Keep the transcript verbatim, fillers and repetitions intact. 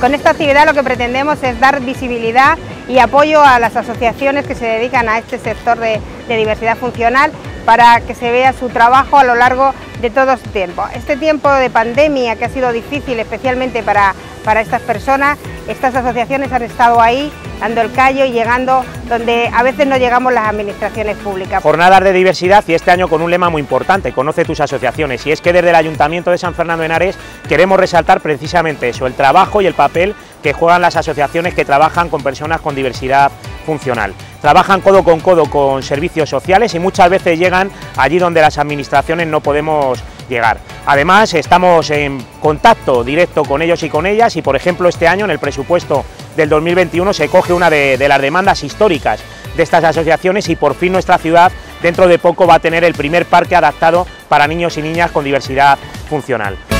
Con esta actividad lo que pretendemos es dar visibilidad y apoyo a las asociaciones que se dedican a este sector de, de diversidad funcional, para que se vea su trabajo a lo largo de todo este tiempo. Este tiempo de pandemia, que ha sido difícil especialmente para, para estas personas, estas asociaciones han estado ahí dando el callo y llegando donde a veces no llegamos las administraciones públicas. Jornadas de diversidad, y este año con un lema muy importante: conoce tus asociaciones, y es que desde el Ayuntamiento de San Fernando de Henares queremos resaltar precisamente eso, el trabajo y el papel que juegan las asociaciones que trabajan con personas con diversidad funcional. Trabajan codo con codo con servicios sociales y muchas veces llegan allí donde las administraciones no podemos llegar. Además, estamos en contacto directo con ellos y con ellas, y por ejemplo este año en el presupuesto del dos mil veintiuno se coge una de, de las demandas históricas de estas asociaciones, y por fin nuestra ciudad dentro de poco va a tener el primer parque adaptado para niños y niñas con diversidad funcional.